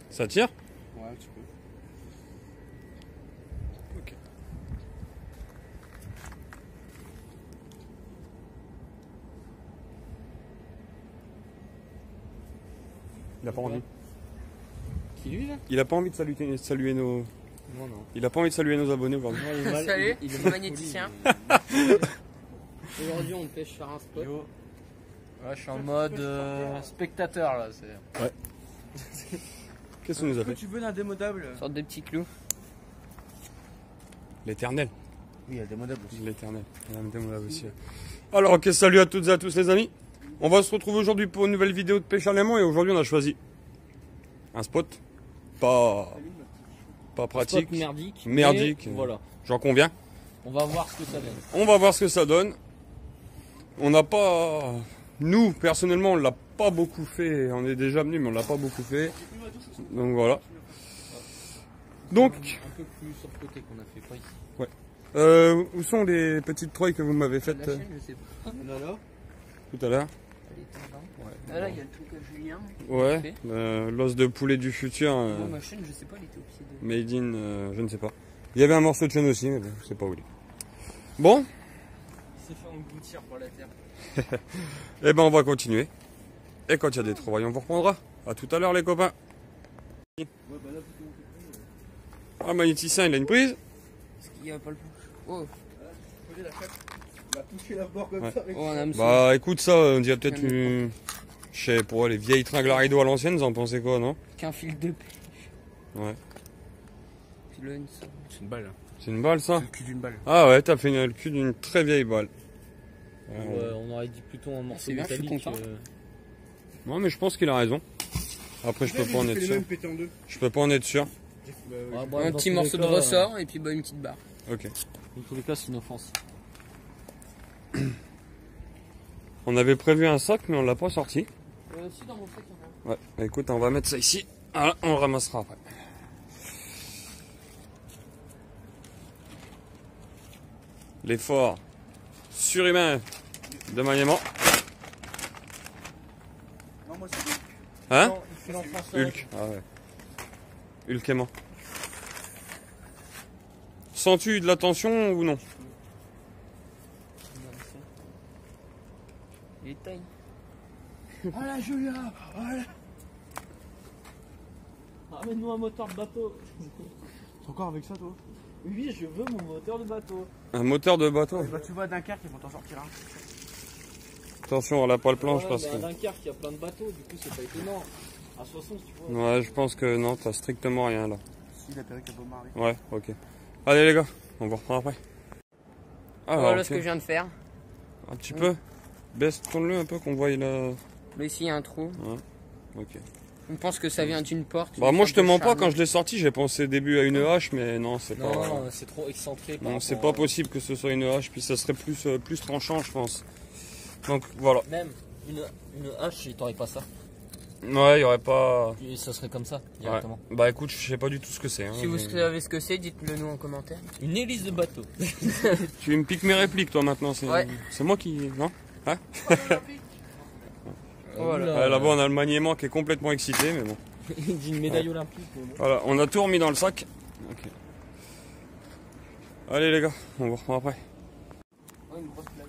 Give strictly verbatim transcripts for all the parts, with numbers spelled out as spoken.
Ça tire? Ouais, un petit peu. Ok. Il a pas envie. Qui lui là? Il a pas envie de saluer, saluer nos... Moi non. Il a pas envie de saluer nos abonnés aujourd'hui. Moi, il est mal- Salut, il- il est je suis mal magnéticien. poli, mais- Aujourd'hui on pêche sur un spot. Yo. Ouais, je suis en mode euh, spectateur là. Ouais. Qu'est-ce que nous a fait? Tu veux l'indémodable? Une sorte de petit clou. L'éternel. Oui, il y a des modables aussi. L'éternel. L'indémodable aussi. Alors, ok, salut à toutes et à tous les amis. On va se retrouver aujourd'hui pour une nouvelle vidéo de pêche à l'aimant et aujourd'hui on a choisi un spot pas, pas pratique, Spot merdique. merdique, mais voilà. j'en conviens. On va voir ce que ça donne. On va voir ce que ça donne. On n'a pas, nous personnellement on l'a pas beaucoup fait, on est déjà venu mais on l'a pas beaucoup fait. Donc voilà. Donc, Un peu plus sur le côté qu'on a fait, pas ici. euh, où sont les petites troilles que vous m'avez faites La euh, chaîne, je sais pas. Là, là. tout à l'heure? Elle était dedans. Ah là, il y a le truc à Julien. Ouais, euh, l'os de poulet du futur. euh, Moi, ma chaîne, je sais pas, elle était au pied de. Made in, euh, je ne sais pas. Il y avait un morceau de chaîne aussi, mais bon, je sais pas où il est. Bon, Il s'est fait engloutir par la terre. eh ben on va continuer. Et quand il y a des trouvailles, on vous reprendra. A tout à l'heure les copains. Ah, magnéticien, il a une prise. Est-ce qu'il y a pas le punch? Oh, Il a touché la barre comme Ouais. ça avec oh, un hameçon. Bah écoute ça, on dirait peut-être une... Je sais pas, les vieilles tringles à rideau à l'ancienne, vous en pensez quoi, non? Qu'un fil de pêche. Ouais. Puis là, une sorte. C'est une balle. Hein. C'est une balle ça? C'est le cul d'une balle. Ah ouais, t'as fait le cul d'une très vieille balle. Euh, Ouais, on aurait dit plutôt un morceau C'est bien, je suis métallique. content. euh, Ouais, mais je pense qu'il a raison. Après, je peux pas en être sûr. pété en deux. Je peux pas en être sûr. ouais, bah, Un dans petit tous morceau les de cas, ressort et puis bah, une petite barre. Ok. euh, Dans tous les cas, c'est une offense. On avait prévu un sac, mais on l'a pas sorti. Euh, si, dans mon sac, il y en a. Ouais, bah écoute, on va mettre ça ici. Ah, on le ramassera après. L'effort surhumain de maniement. Non, moi c'est Hulk. Hein? Non, il fait l'enfonçage. Hulk. Ah ouais. Hulk aimant. Sens-tu de la tension ou non? Il est taille. Voilà, Julia. Voilà. Ramène-nous un moteur de bateau. T'es encore avec ça, toi? Oui, je veux mon moteur de bateau. Un moteur de bateau. Bah, tu vas à Dunkerque, ils vont t'en sortir un. Attention, on l'a pas le planche Ouais, parce mais que... à Dunkerque, il y a plein de bateaux, du coup, c'est pas étonnant. À soixante, tu vois. Ouais, je pense que non, t'as strictement rien là. Si, la perruque à Beaumaris. Ouais, ok. Allez les gars, on vous reprend après. Alors, Voilà ok. ce que je viens de faire. Un petit peu. Baisse, tourne-le un peu qu'on voit là. Là, ici, il y a un trou. Ok. On pense que ça vient d'une porte. Bah moi je te mens pas, quand je l'ai sorti j'ai pensé au début à une hache mais non c'est Non, pas... non, c'est trop excentré. par Non c'est rapport pas à- possible que ce soit une hache, puis ça serait plus, euh, plus tranchant je pense. Donc voilà. Même une, une hache, il t'aurait pas ça. Ouais il y aurait pas... Et ça serait comme ça, Ouais. directement. Bah écoute je sais pas du tout ce que c'est. Hein, Si vous mais- savez ce que c'est, dites-le nous en commentaire. Une hélice de bateau. Tu me piques mes répliques toi maintenant, c'est Ouais. c'est moi qui... Non hein Voilà. Oula. Ouais, là-bas on a le maniement qui est complètement excité mais bon. Il dit une médaille olympique. mais bon. Voilà, on a tout remis dans le sac. Ok. Allez les gars, on vous reprend après. Ouais, une grosse plaque.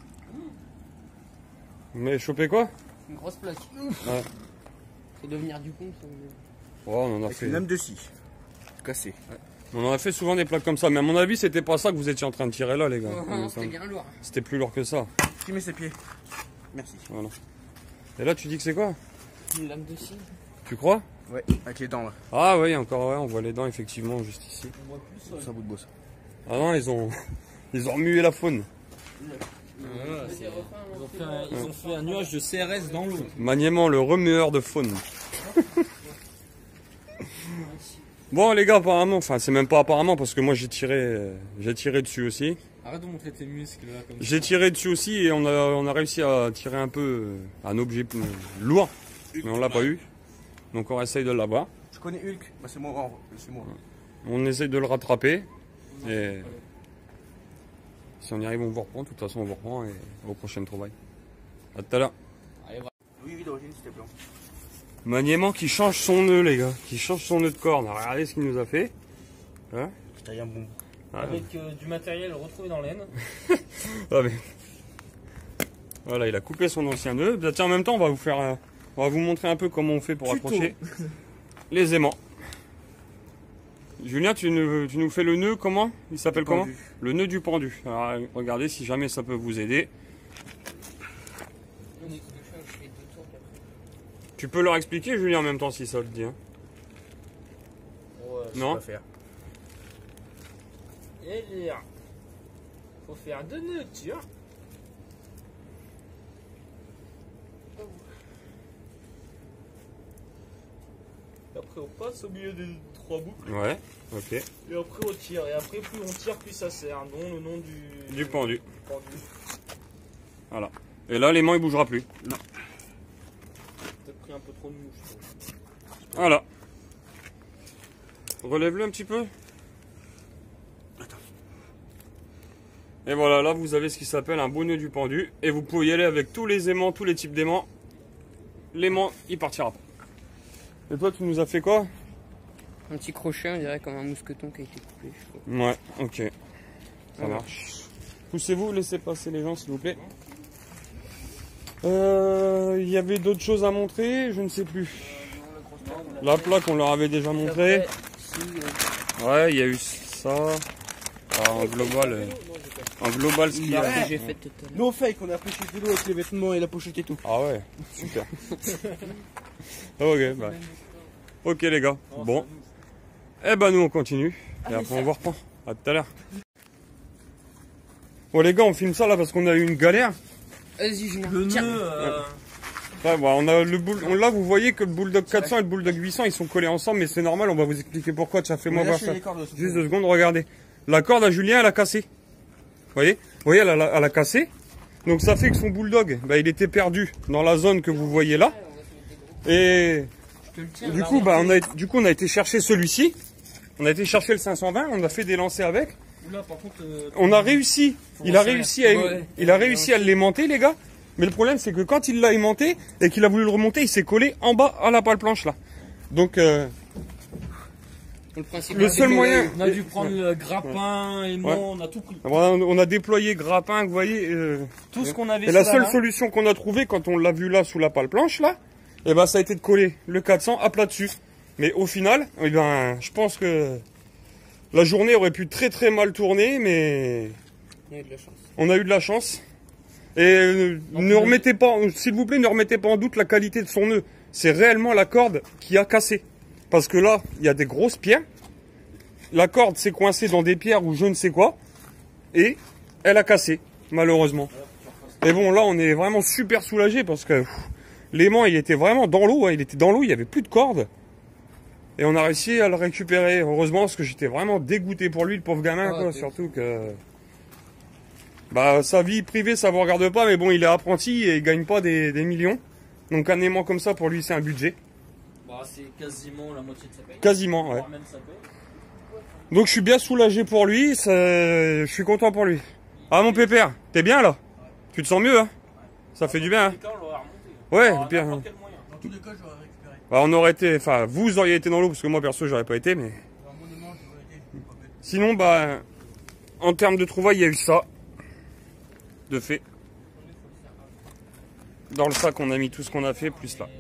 Vous m'avez chopé quoi? Une grosse plaque. Ouais. C'est devenir du con. Ça... Ouais, on en a Avec fait... une lame de scie. Cassée. On en a fait souvent des plaques comme ça, mais à mon avis c'était pas ça que vous étiez en train de tirer là les gars. Oh, non, c'était bien lourd. C'était plus lourd que ça. Qui met ses pieds? Merci. Voilà. Et là tu dis que c'est quoi? Une lame de scie. Tu crois? Ouais, avec les dents là. Ah oui encore ouais, on voit les dents effectivement juste ici. On voit plus ça. C'est un bout de boss. Ah non ils ont ils ont remué la faune. Voilà, c'est- ils, ont fait un, ils ont fait un nuage de C R S dans l'eau. Maniement le remueur de faune. Bon les gars apparemment, enfin c'est même pas apparemment parce que moi j'ai tiré euh, j'ai tiré dessus aussi. Arrête de montrer tes muscles là comme ça. J'ai tiré dessus aussi et on a, on a réussi à tirer un peu euh, un objet euh, lourd, mais on l'a pas eu. Donc on essaye de l'avoir. Tu connais Hulk? Bah, c'est moi. Oh, c'est moi. On essaye de le rattraper et si on y arrive on vous reprend, de toute façon on vous reprend et aux prochaines trouvailles. A tout à l'heure. Oui, oui, d'origine c'était blanc. Maniement qui change son nœud, les gars. Qui change son nœud de corde. Regardez ce qu'il nous a fait. Hein, Putain, y a un bon. ah, Avec euh, du matériel retrouvé dans l'aine. ah, mais... Voilà, il a coupé son ancien nœud. Bah, tiens, en même temps, on va vous faire, euh, on va vous montrer un peu comment on fait pour Tuto. accrocher les aimants. Julien, tu nous, tu nous fais le nœud comment? Il s'appelle comment? Pendu. Le nœud du pendu. Alors, regardez si jamais ça peut vous aider. Tu peux leur expliquer, Julien, en même temps, si ça te dit. Hein. Ouais, je sais Non. pas faire. Et là, faut faire deux nœuds, tu vois. Et après on passe au milieu des trois boucles. Ouais, ok. Et après on tire. Et après plus on tire plus ça sert. Dont le nom du, Du pendu. pendu. Voilà. Et là, l'aimant, il bougera plus. T'as pris un peu trop de mouche. Voilà. Relève-le un petit peu. Et voilà, là vous avez ce qui s'appelle un beau nœud du pendu. Et vous pouvez y aller avec tous les aimants, tous les types d'aimants. L'aimant, il partira pas. Et toi, tu nous as fait quoi? Un petit crochet, on dirait comme un mousqueton qui a été coupé. Je crois. Ouais, ok. Ça Voilà. marche. Poussez-vous, laissez passer les gens s'il vous plaît. Euh, Il y avait d'autres choses à montrer, je ne sais plus. La plaque, on leur avait déjà montré. Après, si, euh, Ouais, il y a eu ça. Alors, en global, euh, en global, ce qu'il y a. que j'ai fait tout à l'heure. Nous on fake, on a pêché de l'eau avec les vêtements et la pochette et tout. Ah ouais, super. Ok, bah. Ok les gars, bon. Eh ben nous on continue. Et après on vous reprend. À tout à l'heure. Bon les gars, on filme ça là parce qu'on a eu une galère. Vas-y, Julien. Le Tiens. nœud, euh, Ouais, bon, on a le boule... on, là vous voyez que le Bulldog quatre cents et le Bulldog huit cents ils sont collés ensemble, mais c'est normal, on va vous expliquer pourquoi. Tiens, fais-moi voir ça. Juste deux secondes, regardez. La corde à Julien, elle a cassé. Vous voyez? Vous voyez, elle a, elle a cassé. Donc ça fait que son Bulldog, bah, il était perdu dans la zone que vous voyez là. Et Je te le tiens. du coup, bah, on a, du coup, on a été chercher celui-ci. On a été chercher le cinq cent vingt, on a fait des lancers avec. Là par contre. euh, On a réussi. Il a lancer. réussi à, Ouais. il a réussi à l'aimanter, les gars. Mais le problème, c'est que quand il l'a aimanté et qu'il a voulu le remonter, il s'est collé en bas à la pale planche là. Donc, euh, Le, principe le c'est seul que- moyen. On a dû prendre le grappin, aimant, Ouais. on a tout pris. Voilà, on a déployé grappin, vous voyez. euh, Tout ce qu'on avait et la sous seule main. solution qu'on a trouvée quand on l'a vu là sous la pale planche là, eh ben ça a été de coller le quatre cents à plat dessus. Mais au final, eh ben, je pense que la journée aurait pu très très mal tourner, mais On a eu de la chance. on a eu de la chance. Et euh, ne remettez pas, s'il vous plaît, ne remettez pas en doute la qualité de son nœud. C'est réellement la corde qui a cassé. Parce que là, il y a des grosses pierres. La corde s'est coincée dans des pierres ou je ne sais quoi. Et elle a cassé, malheureusement. Et bon, là, on est vraiment super soulagé parce que pff, l'aimant, il était vraiment dans l'eau. Hein, il était dans l'eau, il n'y avait plus de corde. Et on a réussi à le récupérer, heureusement, parce que j'étais vraiment dégoûté pour lui, le pauvre gamin, Ouais, quoi. t'es- Surtout que... Bah, sa vie privée, ça vous regarde pas, mais bon, il est apprenti et il gagne pas des, des millions. Donc un aimant comme ça, pour lui, c'est un budget. Bah, c'est quasiment la moitié de sa paye. Quasiment, ouais. Voire même sa paye. Donc je suis bien soulagé pour lui, ça- je suis content pour lui. Ah mon pépère, t'es bien là? Tu te sens mieux, hein? Ça fait du bien, hein? Les cas, on l'aurait remonté. Ouais, Par bien. n'importe quel moyen. Dans tous les cas, j'aurais récupéré. Bah, on aurait été, enfin, vous auriez été dans l'eau, parce que moi perso, j'aurais pas été, mais... À mon moment, j'aurais été. Pas bête. Sinon, bah, en termes de trouvailles, il y a eu ça. De fait. Dans le sac, on a mis tout ce qu'on a fait, plus là.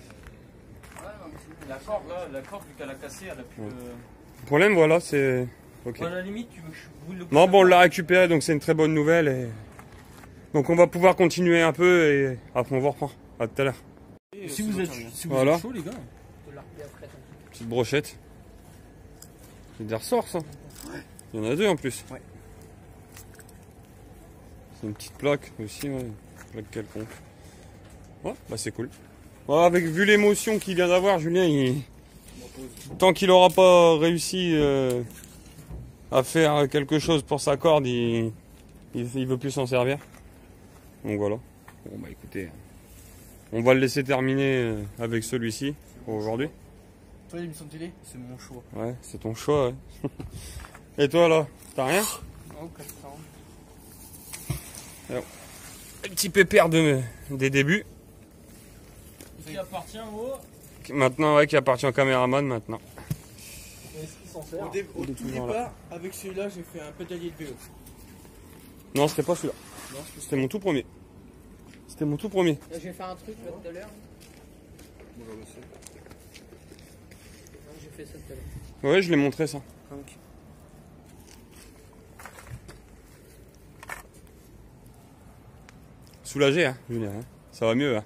La corde, là, la corde, vu qu'elle a cassé, elle a pu. Ouais. euh, Le problème, voilà, c'est... Ok. À la limite, tu veux que je brûle le Non, couteau. bon, on l'a récupéré, donc c'est une très bonne nouvelle. Et... Donc on va pouvoir continuer un peu, et après on vous reprend. À tout à l'heure. Si vous êtes, si vous Voilà. êtes chaud, les gars. De la repayer après, t'inquiète. Petite brochette. C'est des ressorts, ça. Il y en a deux en plus. Ouais. C'est une petite plaque aussi, ouais. Une plaque quelconque. Ouais, bah c'est cool. Ouais, avec, vu l'émotion qu'il vient d'avoir, Julien, il... tant qu'il n'aura pas réussi euh, à faire quelque chose pour sa corde, il, il, il veut plus s'en servir. Donc voilà. Bon bah écoutez, on va le laisser terminer euh, avec celui-ci pour aujourd'hui. Toi, l'émission de télé, c'est mon choix. Ouais, c'est ton choix, ouais. Et toi là, t'as rien? Oh, comme ça. Un petit pépère de, des débuts. Qui appartient au maintenant, ouais, qui appartient au caméraman maintenant. Est-ce qu'il s'en sert? Au, dé au Il est tout toujours départ, avec celui-là, j'ai fait un pédalier de vélo. Non, c'était pas celui-là. C'était mon tout premier. C'était mon tout premier. Là, j'ai fait un truc là tout à l'heure. Non, j'ai fait ça tout à l'heure. Ouais, je l'ai montré ça. Donc. Soulagé, hein, Julien. Hein. Ça va mieux, hein.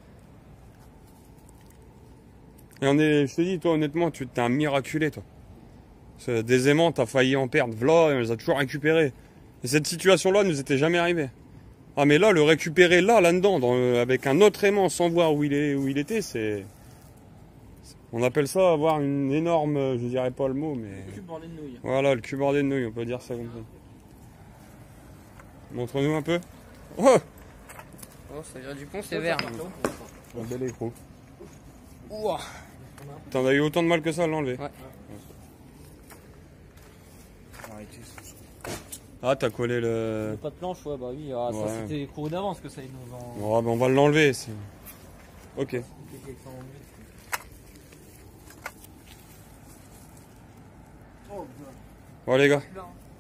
Et on est, je te dis, toi, honnêtement, tu t'es un miraculé, toi. C'est des aimants, t'as failli en perdre. Voilà, et on les a toujours récupérés. Et cette situation-là nous était jamais arrivée. Ah, mais là, le récupérer là, là-dedans, dans le- avec un autre aimant, sans voir où il, est, où il était, c'est... On appelle ça avoir une énorme, je dirais pas le mot, mais... Le cul bordé de nouilles. Voilà, le cul bordé de nouilles, on peut dire ça comme ça. Montre-nous un peu. Oh, Oh, ça vient du pont, c'est vert. un bel écrou. Ouah. T'en as eu autant de mal que ça à l'enlever. Ouais. Arrêtez. Ah, t'as collé le... Pas de planche, ouais, bah oui. Ah, Ouais. Ça, c'était couru d'avance que ça, ils nous en. Oh, bah, on va l'enlever. c'est- Ok. Bon, les gars.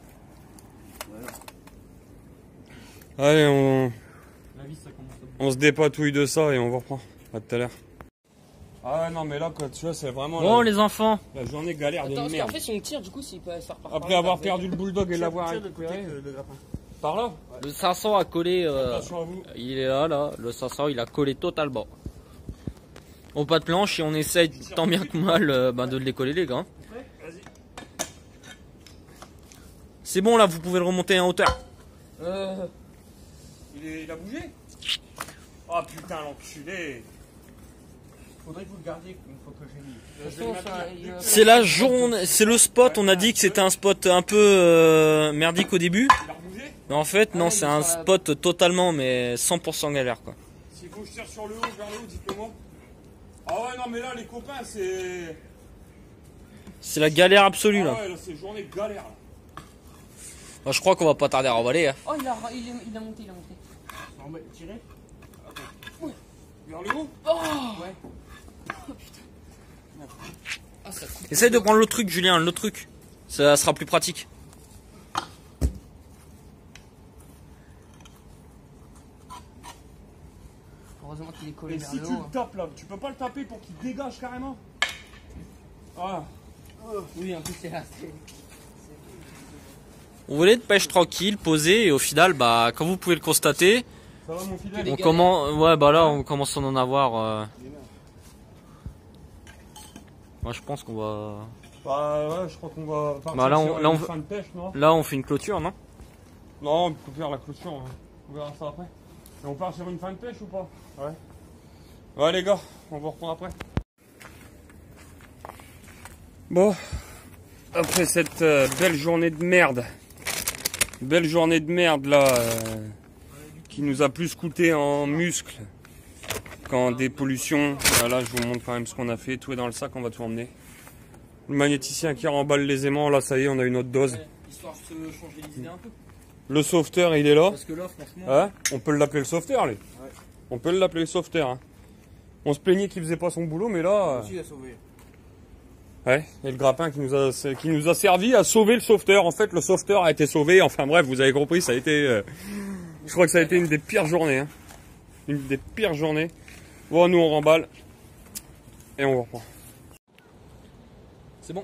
Allez, on... La vis, ça commence à on se dépatouille de ça et on vous reprend. À tout à l'heure. Ah non, mais là, quoi, tu vois, c'est vraiment Bon, la... les enfants. la journée galère de Attends, parce qu'en merde. fait, si on tire, du coup, s'il peut ça repart. Après avoir perdu le bulldog et l'avoir Tire de côté récupéré. que le grappin. Par là. Le cinq cents a collé. euh, Attention à vous. il est là, là. Le cinq cents, il a collé totalement. On pas de planche et on essaye tant bien que mal euh, ben, de les coller, les gars. Vas-y. C'est bon, là, vous pouvez le remonter en hauteur. Euh. Il, est... il a bougé. Oh putain, l'enculé. Faudrait que vous le gardiez une fois que j'ai mis. De toute façon, ça, il- C'est la journée, c'est le spot. On a dit que c'était un spot un peu euh, merdique au début. Il a rebougé. Mais en fait, non, Ah, c'est il est un sur la- spot totalement, mais cent pour cent galère, quoi. S'il faut que je tire sur le haut, vers le haut, dites-le moi. Ah ouais, non, mais là, les copains, c'est... C'est la galère absolue, Ah là. ouais, là, c'est journée de galère. Là. Moi, je crois qu'on va pas tarder à remballer. Hein. Oh, il a, il, est- il a monté, il a monté. Non, mais tirez. Vers le haut. Ah, ça coupe. Essaye de prendre l'autre truc, Julien, l'autre truc. Ça sera plus pratique. Heureusement qu'il est collé Et vers si le tu haut. le tapes là, tu peux pas le taper pour qu'il dégage carrément. Ah. Oui, en plus, c'est là. c'est- On voulait de pêche tranquille, posée, et au final, bah, comme vous pouvez le constater, Ça va mon fidèle? on commence, ouais, bah là, on commence à en avoir. euh, Moi, je pense qu'on va. Bah ouais, je crois qu'on va partir Bah, là, on- sur là, on une veut- fin de pêche, non? Là, on fait une clôture, non? Non, on peut faire la clôture, hein. On verra ça après. Et on part sur une fin de pêche ou pas? Ouais. Ouais les gars, on vous reprend après. Bon, après cette euh, belle journée de merde, belle journée de merde là, euh, qui nous a plus coûté en muscles qu'en dépollution. Là, je vous montre quand même ce qu'on a fait. Tout est dans le sac, on va tout emmener. Le magnéticien qui remballe les aimants, là ça y est, on a une autre dose. Histoire de se changer les idées un peu. Le sauveteur, il est là. Parce que là, franchement. Hein, on peut l'appeler le sauveteur, lui. On peut l'appeler le sauveteur. Hein. On se plaignait qu'il faisait pas son boulot, mais là... Aussi, il a sauvé. euh, Ouais, et le grappin qui nous, a, qui nous a servi à sauver le sauveteur. En fait, le sauveteur a été sauvé. Enfin bref, vous avez compris, ça a été... euh, je crois que ça a été une des pires journées. Hein. Une des pires journées. Bon, nous, on remballe. Et on reprend. C'est bon.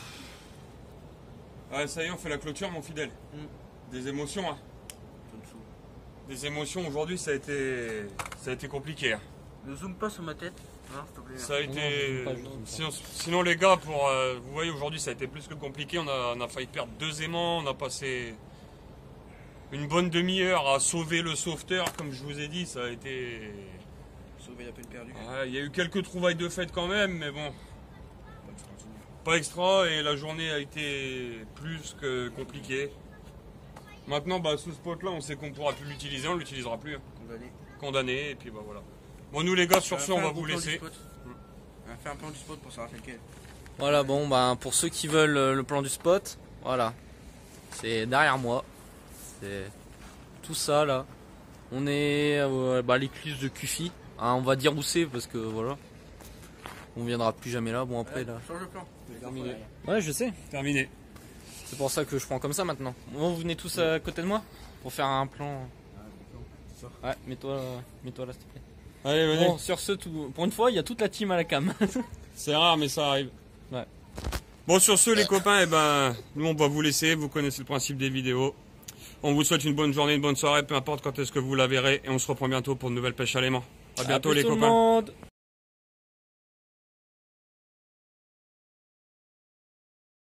Ouais, ça y est, on fait la clôture, mon fidèle. Des émotions, hein. Des émotions, aujourd'hui, ça a été... Ça a été compliqué, hein. Ne zoome pas sur ma tête. Hein, s'il te plaît. Ça a Non, été. non, pas juste. Sinon, sinon, les gars, pour euh, vous voyez aujourd'hui, ça a été plus que compliqué. On a, on a failli perdre deux aimants. On a passé une bonne demi-heure à sauver le sauveteur, comme je vous ai dit. Ça a été. Sauver la peine perdue. Ouais, il y a eu quelques trouvailles de fête quand même, mais bon, pas extra. Et la journée a été plus que compliquée. Maintenant, bah, ce spot-là, on sait qu'on pourra plus l'utiliser. On l'utilisera plus. Hein. Condamné. Condamné. Et puis bah voilà. Bon, nous les gars, sur ce, on va faire un vous gros plan du laisser. spot. On va faire un plan du spot pour savoir c'est lequel. Voilà, bon, bah, pour ceux qui veulent euh, le plan du spot, voilà. C'est derrière moi. C'est tout ça, là. On est euh, bah, l'écluse de Cuffy. Hein, on va dire où c'est, parce que voilà. On viendra plus jamais là. Bon après là. Change le plan. Terminé. Ouais, je sais. Terminé. C'est pour ça que je prends comme ça maintenant. Bon, vous venez tous à côté de moi pour faire un plan. Ouais, mets-toi, mets-toi là s'il te plaît. Allez, venez. Bon, sur ce, tout... pour une fois, il y a toute la team à la cam. C'est rare, mais ça arrive. Ouais. Bon, sur ce, les copains, eh ben, nous, on va vous laisser. Vous connaissez le principe des vidéos. On vous souhaite une bonne journée, une bonne soirée, peu importe quand est-ce que vous la verrez. Et on se reprend bientôt pour de nouvelles pêches à l'aimant. À bientôt, À plus les tout le copains. monde.